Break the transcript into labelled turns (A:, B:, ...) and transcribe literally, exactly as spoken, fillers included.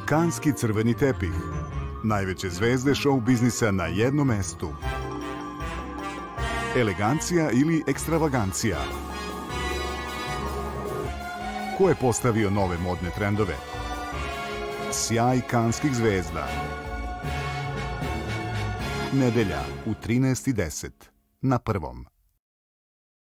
A: Kanski crveni tepih. Najveće zvezde show biznisa na jednom mestu. Elegancija ili ekstravagancija? Ko je postavio nove modne trendove? Sjaj kanskih zvezda. Nedelja u trinaest i deset na Prvom.